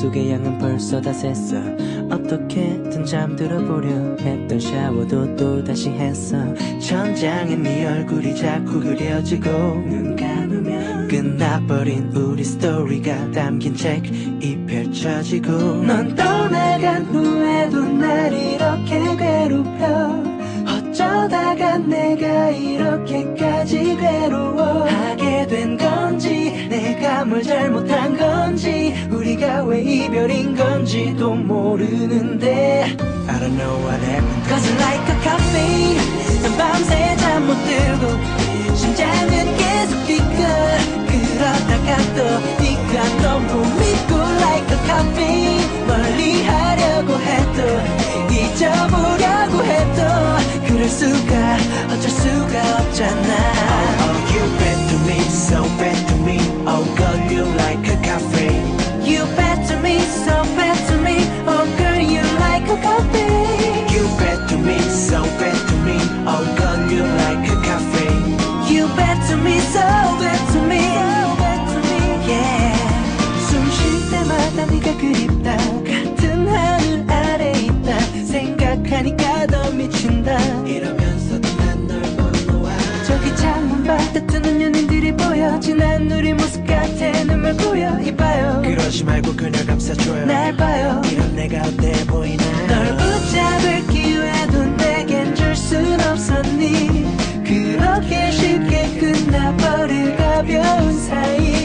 머릿속의 양은 벌써 다 샜어. 어떻게든 잠들어보려 했던 샤워도 또다시 했어. 천장에 네 얼굴이 자꾸 그려지고 눈 감으면 끝나버린 우리 스토리가 담긴 책이 펼쳐지고 넌 떠나간 후에도 날 이렇게 괴롭혀. 어쩌다가 내가 이렇게까지 괴로워하게 된 건지, 내가 뭘 잘못한 건지, 우리가 왜 이별인 건지도 모르는데 I don't know what happened. Cause I'm like a caffeine. 난 밤새 잠 못 들고 심장은 계속 뛰고 그러다가 또 네가 너무 믿고 like a caffeine. 멀리 하려고 해도 잊어보려고 해도 그럴 수가 어쩔 수가 없잖아. Oh, you bad to me, so bad to me. Oh girl, you like a caffeine. You bad to me, so bad to me. Oh girl, you like a caffeine. You bad to me, so bad to me. Oh girl, you like a caffeine. You bad to me, so bad to me. So bad to me, yeah. 숨 쉴 때마다 네가 그립다. 같은 하늘 아래 있다. 생각하니까 더 미친다. 이러면서도 난 널 보러 와. 저기 창문 밖에 뜨는 연인들이 보여. 지난 우리 모습 같아. 눈물 고여 이봐요. 그러지 말고 그녀 감싸줘요. 날 봐요. 이런 내가 어때 보이나요? 널 붙잡을 기회도 내겐 줄 순 없었니. 그렇게 쉽게 끝나버릴 가벼운 사이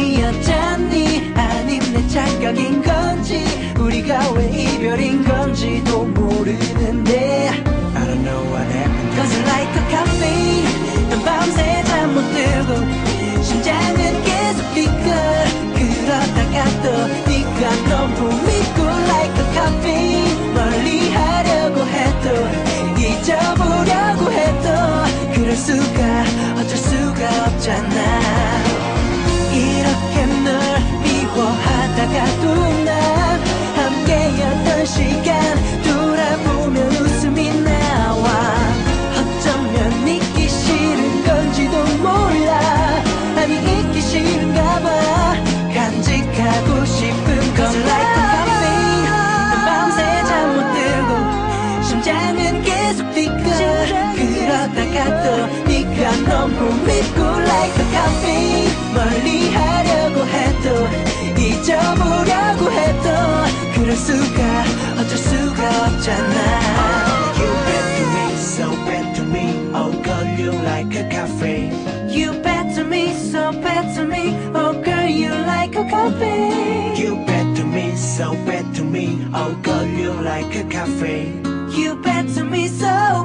아니었잖니. 아님 내 착각인 건지, 우리가 왜 이별인 건지도 모르는데 I don't know what happened. Cause I'm like a caffeine. 난 밤새 잠 못 들고 심장은 계속 뛰고 그러다가 또 네가 너무 믿고 like a caffeine. 멀리 하려고 해도 잊어보려고 해도 그럴 수가 어쩔 수가 없잖아. 이렇게 널 미워하다가도 난 함께였던 시간 돌아보면 웃음이 나와. 어쩌면 잊기 싫은 건지도 몰라. 아니 잊기 싫은가 봐. 간직하고 싶은 건 like a caffeine. 난 밤새 잠 못 들고 심장은 계속 뛰고 그러다가 또 네가 너무 믿고 like a caffeine. 멀리 하려고 해도 잊어보려고 해도 그럴 수가 어쩔 수가 없잖아. You bad to me, so bad to me. Oh girl, you like a caffeine. You bad to me, so bad to me. Oh girl, you like a caffeine. You bad to me, so bad to me. Oh girl, you like a caffeine. You bad to me, so